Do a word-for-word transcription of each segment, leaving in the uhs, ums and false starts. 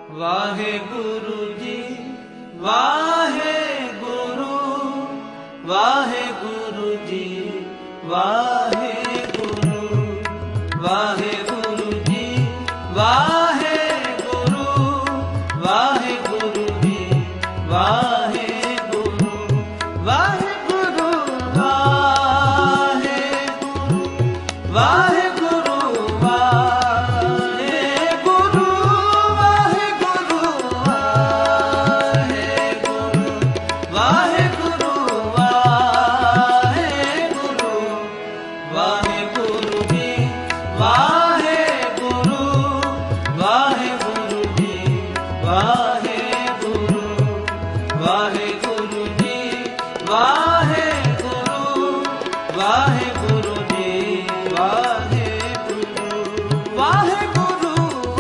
Wahe Guru जी Wahe Guru, Wahe Guru जी Wahe Guru, Wahe Guru जी Wahe Guru, Wahe Guru जी Wahe Guru, Wahe Guru Wahe Guru, Wahe Guru Wahe Guru, Wahe Guru Wahe Guru, Wahe Guru Wahe Guru, Wahe Guru जी Wahe Guru, Wahe Guru जी Wahe Guru, Wahe Guru जी Wahe Guru, Wahe Guru जी Wahe Guru, Wahe Guru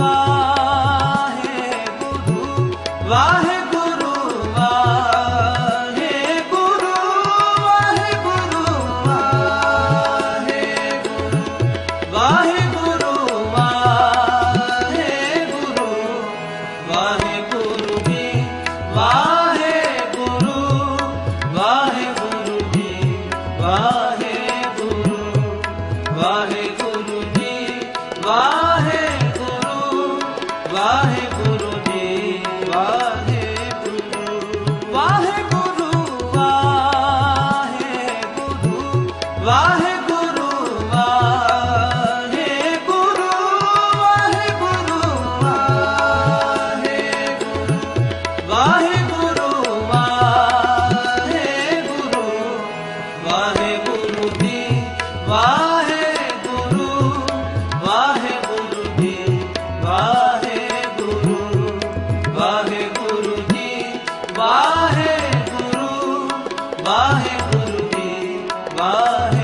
Wahe Guru, Wahe Guru Wahe Guru, Wahe Guru Wahe Guru, Wahe Guru Wahe Guru, Wahe Guru जी Wahe Guru, Wahe Guru जी Wahe Guru, Wahe Guru जी Wahe Guru, Wahe Guru जी Wahe Guru, Wahe Guru Wahe Guru, Wahe Guru Wahe Guru, Wahe Guru Wahe Guru, Wahe Guru Wahe Guru, Wahe Guru जी Wahe Guru, Wahe Guru जी Wahe Guru, Wahe Guru जी Wahe Guru, Wahe Guru जी वाहे